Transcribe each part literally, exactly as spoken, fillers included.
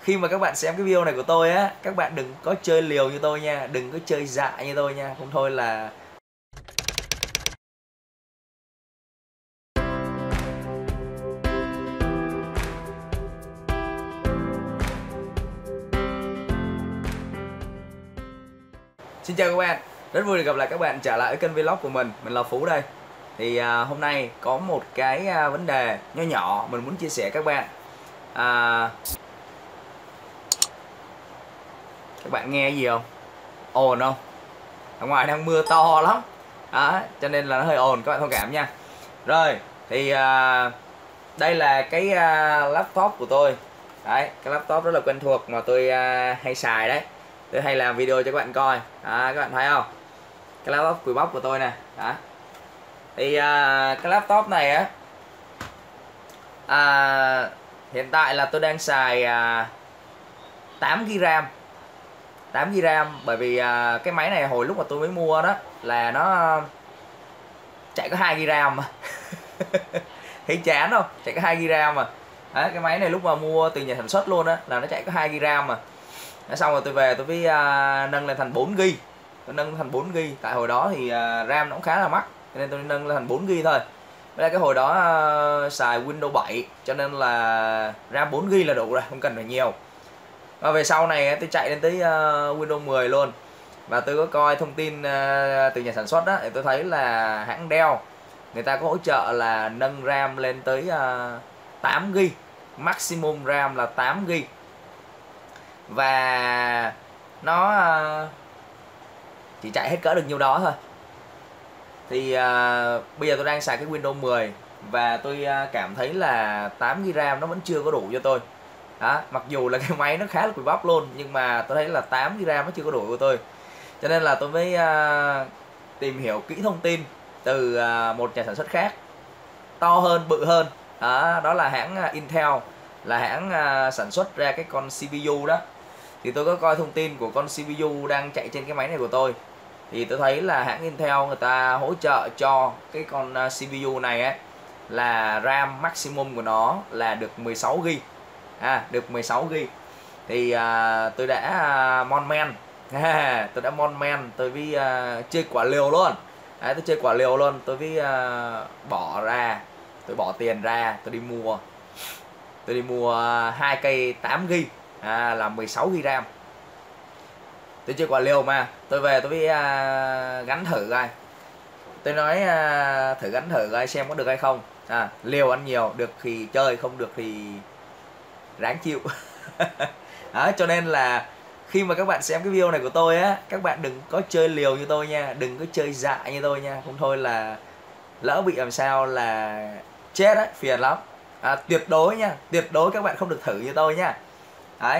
khi mà các bạn xem cái video này của tôi á, các bạn đừng có chơi liều như tôi nha, đừng có chơi dại như tôi nha, không thôi là Xin chào các bạn, rất vui được gặp lại các bạn trở lại với kênh vlog của mình, mình là Phú đây. Thì à, hôm nay có một cái à, vấn đề nho nhỏ mình muốn chia sẻ các bạn. à, Các bạn nghe gì không? Ồn không? Ở ngoài đang mưa to lắm đó, cho nên là nó hơi ồn, các bạn thông cảm nha. Rồi, thì à, đây là cái à, laptop của tôi. Đấy, cái laptop rất là quen thuộc mà tôi à, hay xài đấy. Tôi hay làm video cho các bạn coi. Đó, các bạn thấy không? Cái laptop cùi bắp của tôi nè. Đó. Thì à, cái laptop này á, à, hiện tại là tôi đang xài à, tám gi-ga-bai RAM. tám gi-ga-bai RAM bởi vì à, cái máy này hồi lúc mà tôi mới mua đó là nó chạy có hai gi-ga-bai RAM mà. Thấy chán không? Chạy có hai gi-ga-bai RAM mà. Đấy, cái máy này lúc mà mua từ nhà sản xuất luôn á là nó chạy có hai gi-ga-bai RAM mà. Đó, xong rồi tôi về tôi mới à, nâng lên thành bốn gi-ga-bai. Tôi nâng thành bốn gi-ga-bai, tại hồi đó thì à, RAM nó cũng khá là mắc cho nên tôi nâng lên thành bốn gi-ga-bai thôi. Với cái hồi đó uh, xài Windows bảy cho nên là RAM bốn gi-ga-bai là đủ rồi, không cần phải nhiều. Và về sau này tôi chạy lên tới uh, Windows mười luôn. Và tôi có coi thông tin uh, từ nhà sản xuất đó, thì tôi thấy là hãng Dell người ta có hỗ trợ là nâng RAM lên tới uh, tám gi-ga-bai. Maximum RAM là tám gi-ga-bai. Và nó uh, chỉ chạy hết cỡ được nhiêu đó thôi. Thì à, bây giờ tôi đang xài cái Windows mười và tôi à, cảm thấy là tám gi-ga-bai RAM nó vẫn chưa có đủ cho tôi. Đó, mặc dù là cái máy nó khá là cùi bắp luôn, nhưng mà tôi thấy là tám gi-ga-bai RAM nó chưa có đủ của tôi. Cho nên là tôi mới à, tìm hiểu kỹ thông tin từ à, một nhà sản xuất khác to hơn, bự hơn. Đó, đó là hãng à, Intel, là hãng à, sản xuất ra cái con xê pê u đó. Thì tôi có coi thông tin của con xê pê u đang chạy trên cái máy này của tôi. Thì tôi thấy là hãng Intel người ta hỗ trợ cho cái con xê pê u này ấy, là RAM maximum của nó là được mười sáu gi-ga-bai. À, được mười sáu gi-ga-bai. Thì à, tôi đã à, mon men. À, tôi đã mon men, tôi với à, chơi quả liều luôn. Đấy, tôi chơi quả liều luôn, tôi với à, bỏ ra, tôi bỏ tiền ra, tôi đi mua. Tôi đi mua hai cây tám gi-ga-bai, à, là mười sáu gi-ga-bai RAM. Tôi chơi quả liều mà, tôi về tôi mới uh, gắn thử coi. Tôi nói uh, thử gắn thử coi xem có được hay không. À, liều ăn nhiều, được thì chơi, không được thì ráng chịu. Đó, cho nên là khi mà các bạn xem cái video này của tôi á, các bạn đừng có chơi liều như tôi nha, đừng có chơi dại như tôi nha, không thôi là lỡ bị làm sao là chết đấy, phiền lắm. À, tuyệt đối nha, tuyệt đối các bạn không được thử như tôi nha. Đấy.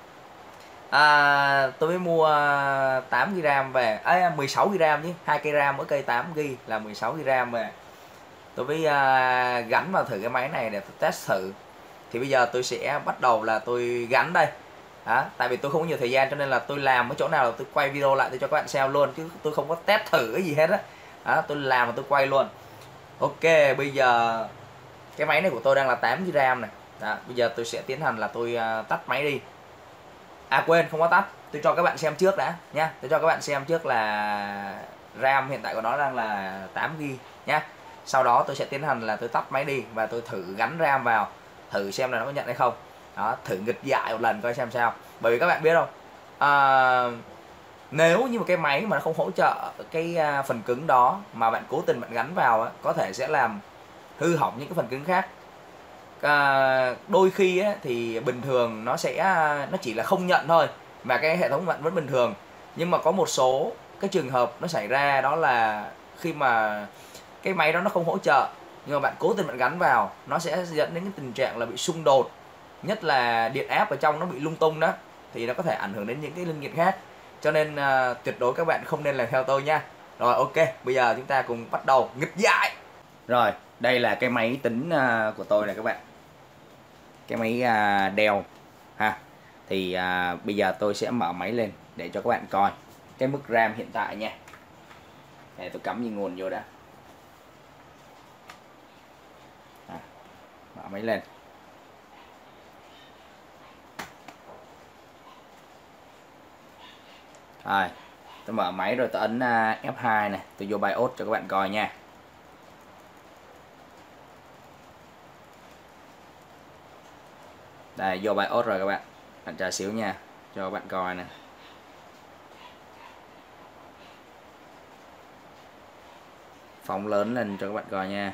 À, tôi mới mua tám gi-ga-bai RAM về, à, mười sáu gi-ga-bai RAM chứ, hai cây RAM mỗi cây tám gi-ga-bai là mười sáu gi-ga-bai RAM về. Tôi mới à, gắn vào thử cái máy này để tôi test thử. Thì bây giờ tôi sẽ bắt đầu là tôi gắn đây. Đó, tại vì tôi không có nhiều thời gian cho nên là tôi làm ở chỗ nào là tôi quay video lại tôi cho các bạn xem luôn, chứ tôi không có test thử cái gì hết á. Đó. Đó, tôi làm và tôi quay luôn. Ok, bây giờ cái máy này của tôi đang là tám gi-ga-bai RAM này. Đó, bây giờ tôi sẽ tiến hành là tôi uh, tắt máy đi. À quên, không có tắt, tôi cho các bạn xem trước đã nha. Tôi cho các bạn xem trước là RAM hiện tại của nó đang là tám gi-ga-bai nhá. Sau đó tôi sẽ tiến hành là tôi tắt máy đi và tôi thử gắn RAM vào, thử xem là nó có nhận hay không. Đó, thử nghịch dại một lần coi xem sao. Bởi vì các bạn biết không, à, nếu như một cái máy mà nó không hỗ trợ cái phần cứng đó mà bạn cố tình bạn gắn vào, có thể sẽ làm hư hỏng những cái phần cứng khác. À, đôi khi ấy, thì bình thường nó sẽ nó chỉ là không nhận thôi mà cái hệ thống bạn vẫn bình thường, nhưng mà có một số cái trường hợp nó xảy ra, đó là khi mà cái máy đó nó không hỗ trợ nhưng mà bạn cố tình bạn gắn vào, nó sẽ dẫn đến cái tình trạng là bị xung đột, nhất là điện áp ở trong nó bị lung tung đó, thì nó có thể ảnh hưởng đến những cái linh kiện khác. Cho nên à, tuyệt đối các bạn không nên làm theo tôi nha. Rồi ok, bây giờ chúng ta cùng bắt đầu nghịch dại. Rồi, đây là cái máy tính của tôi này các bạn, cái máy uh, Dell ha. Thì uh, bây giờ tôi sẽ mở máy lên để cho các bạn coi cái mức RAM hiện tại nha. Để tôi cắm như nguồn vô đã. À, mở máy lên. Rồi, tôi mở máy rồi tôi ấn uh, F hai này, tôi vô BIOS cho các bạn coi nha. Đây, vô BIOS rồi các bạn. Bạn chờ xíu nha, cho các bạn coi nè. Phóng lớn lên cho các bạn coi nha.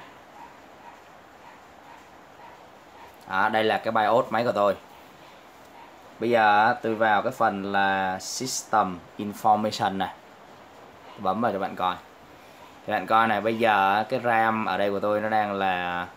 Đó, đây là cái BIOS máy của tôi. Bây giờ tôi vào cái phần là System Information này, bấm vào cho bạn coi. Thì bạn coi này, bây giờ cái RAM ở đây của tôi nó đang là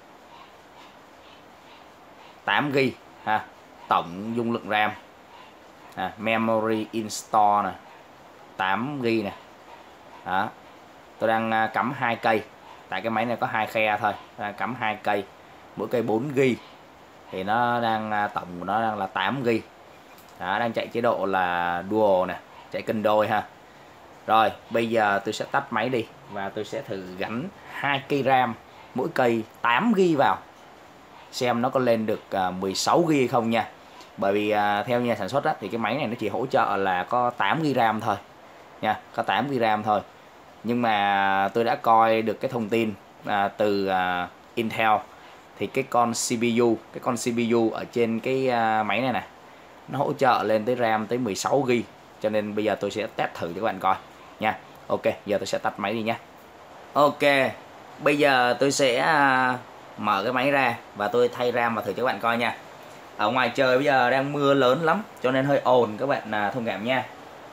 tám gi-ga-bai ha, tổng dung lượng RAM. À, memory install nè, tám gi-ga-bai nè. Đó. Tôi đang cắm hai cây. Tại cái máy này có hai khe thôi, đang cắm hai cây, mỗi cây bốn gi-ga-bai. Thì nó đang tổng của nó đang là tám gi-ga-bai. Đó, đang chạy chế độ là dual nè, chạy cân đôi ha. Rồi, bây giờ tôi sẽ tắt máy đi và tôi sẽ thử gắn hai cây RAM, mỗi cây tám gi-ga-bai vào, xem nó có lên được mười sáu gi-ga-bai không nha. Bởi vì à, theo nhà sản xuất á, thì cái máy này nó chỉ hỗ trợ là có tám gi-ga-bai RAM thôi nha, có tám gi-ga-bai RAM thôi. Nhưng mà tôi đã coi được cái thông tin à, từ à, Intel, thì cái con xê pê u, cái con xê pê u ở trên cái à, máy này nè, nó hỗ trợ lên tới RAM tới mười sáu gi-ga-bai. Cho nên bây giờ tôi sẽ test thử cho các bạn coi nha. Ok, giờ tôi sẽ tắt máy đi nha. Ok, bây giờ tôi sẽ à, mở cái máy ra và tôi thay RAM và thử cho các bạn coi nha. Ở ngoài trời bây giờ đang mưa lớn lắm cho nên hơi ồn, các bạn à, thông cảm nha.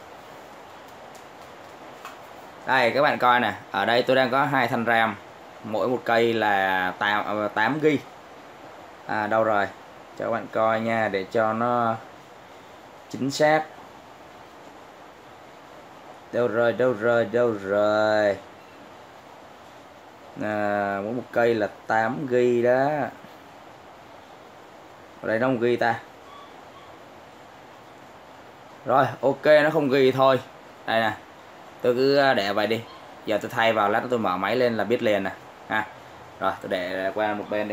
Đây các bạn coi nè, ở đây tôi đang có hai thanh RAM, mỗi một cây là tám gi-ga-bai. À, đâu rồi, cho các bạn coi nha, để cho nó chính xác. Đâu rồi, đâu rồi, đâu rồi. À, mỗi một cây là tám gi-ga-bai đó. Ở đây nó không ghi ta. Rồi, ok, nó không ghi thôi. Đây nè, tôi cứ để vậy đi. Giờ tôi thay vào, lát tôi mở máy lên là biết liền nè ha. Rồi, tôi để qua một bên đi.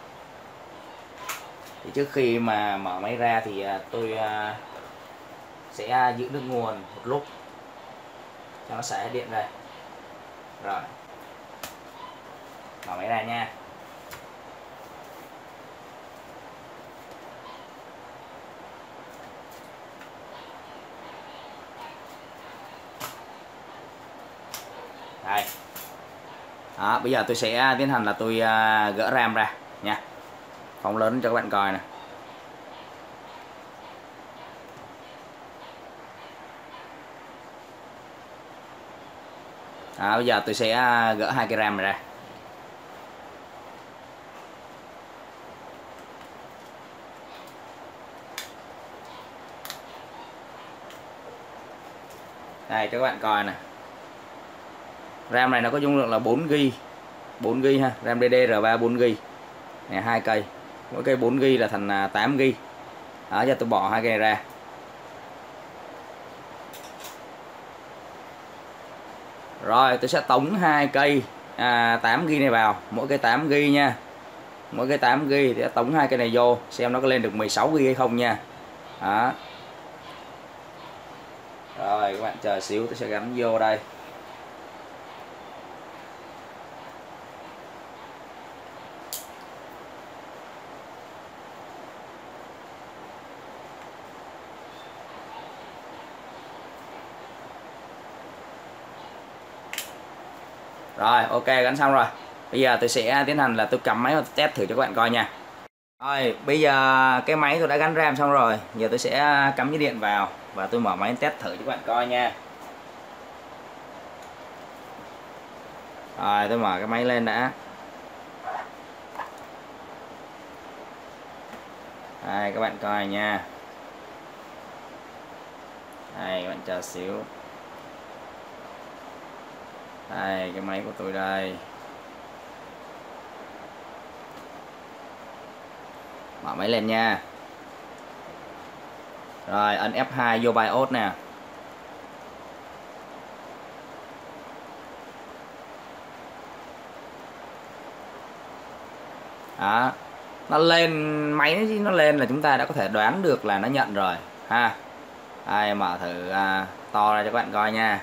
Thì trước khi mà mở máy ra thì tôi sẽ giữ nước nguồn một lúc cho nó xả điện ra. Rồi, mở máy ra nha. Đây. Đó, bây giờ tôi sẽ tiến hành là tôi gỡ RAM ra nha. Phóng lớn cho các bạn coi nè. Đó, bây giờ tôi sẽ gỡ hai cái RAM này ra. Đây cho các bạn coi nè. RAM này nó có dung lượng là bốn gi-ga-bai, bốn gi-ga-bai ha, RAM đê đê rờ ba bốn gi-ga-bai. Này hai cây, mỗi cây bốn gi-ga-bai là thành tám gi-ga-bai. Đó, giờ tôi bỏ hai cây này ra. Rồi, tôi sẽ tống hai cây à, tám gi-ga-bai này vào, mỗi cây tám gi-ga-bai nha. Mỗi cây tám gi-ga-bai thì tống hai cây này vô xem nó có lên được mười sáu gi-ga-bai hay không nha. Đó. Rồi, các bạn chờ xíu tôi sẽ gắn vô đây. Rồi, ok, gắn xong rồi. Bây giờ tôi sẽ tiến hành là tôi cầm máy và test thử cho các bạn coi nha. Rồi, bây giờ cái máy tôi đã gắn RAM xong rồi. Giờ tôi sẽ cắm cái điện vào và tôi mở máy test thử cho các bạn coi nha. Rồi, tôi mở cái máy lên đã. Đây, các bạn coi nha. Đây, các bạn chờ xíu. Đây, cái máy của tôi đây. Mở máy lên nha. Rồi, ấn F hai vô BIOS nè. Đó. Nó lên, máy nó lên là chúng ta đã có thể đoán được là nó nhận rồi ha. Ai mở thử à, to ra cho các bạn coi nha.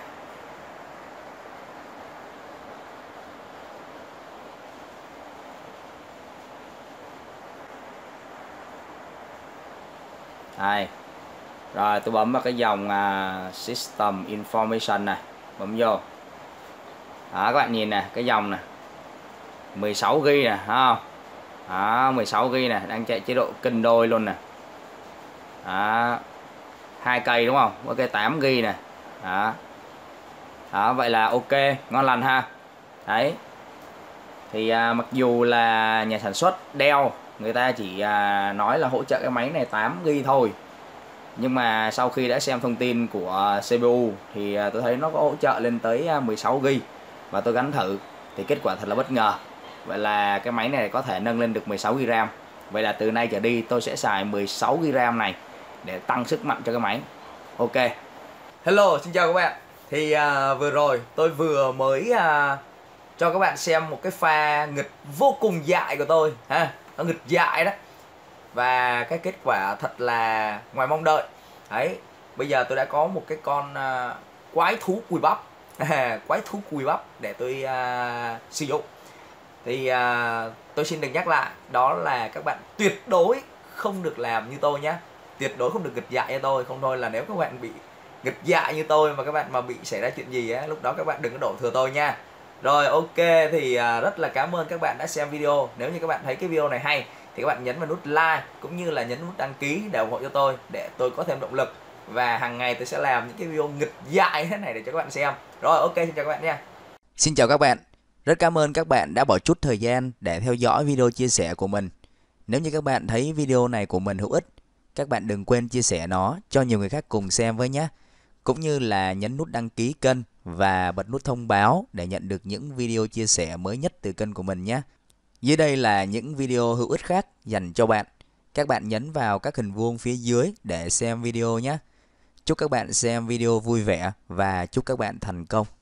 Đây. Rồi tôi bấm vào cái dòng uh, System Information này, bấm vô. Đó các bạn nhìn nè, cái dòng này mười sáu gi bi nè, thấy không? Đó, mười sáu gi bi nè, đang chạy chế độ kinh đôi luôn nè. Đó. Hai cây đúng không? Có cây tám gi bi nè. Đó. Đó, vậy là ok, ngon lành ha. Đấy. Thì à, mặc dù là nhà sản xuất Dell người ta chỉ à, nói là hỗ trợ cái máy này tám gi bi thôi, nhưng mà sau khi đã xem thông tin của xê pê u thì à, tôi thấy nó có hỗ trợ lên tới à, mười sáu gi bi, và tôi gắn thử thì kết quả thật là bất ngờ. Vậy là cái máy này có thể nâng lên được mười sáu gi bi RAM. Vậy là từ nay trở đi tôi sẽ xài mười sáu gi bi RAM này để tăng sức mạnh cho cái máy. Ok. Hello, xin chào các bạn. Thì à, vừa rồi tôi vừa mới à, cho các bạn xem một cái pha nghịch vô cùng dại của tôi ha. Nó nghịch dại đó. Và cái kết quả thật là ngoài mong đợi. Đấy, bây giờ tôi đã có một cái con à, quái thú cùi bắp. Quái thú cùi bắp để tôi à, sử dụng. Thì à, tôi xin được nhắc lại, đó là các bạn tuyệt đối không được làm như tôi nhé. Tuyệt đối không được nghịch dại như tôi. Không thôi là nếu các bạn bị nghịch dại như tôi mà các bạn mà bị xảy ra chuyện gì á, lúc đó các bạn đừng có đổ thừa tôi nha. Rồi ok, thì à, rất là cảm ơn các bạn đã xem video. Nếu như các bạn thấy cái video này hay thì các bạn nhấn vào nút like cũng như là nhấn nút đăng ký để ủng hộ cho tôi, để tôi có thêm động lực. Và hàng ngày tôi sẽ làm những cái video nghịch dại thế này để cho các bạn xem. Rồi ok, xin chào các bạn nha. Xin chào các bạn. Rất cảm ơn các bạn đã bỏ chút thời gian để theo dõi video chia sẻ của mình. Nếu như các bạn thấy video này của mình hữu ích, các bạn đừng quên chia sẻ nó cho nhiều người khác cùng xem với nhé. Cũng như là nhấn nút đăng ký kênh và bật nút thông báo để nhận được những video chia sẻ mới nhất từ kênh của mình nhé. Dưới đây là những video hữu ích khác dành cho bạn. Các bạn nhấn vào các hình vuông phía dưới để xem video nhé. Chúc các bạn xem video vui vẻ và chúc các bạn thành công.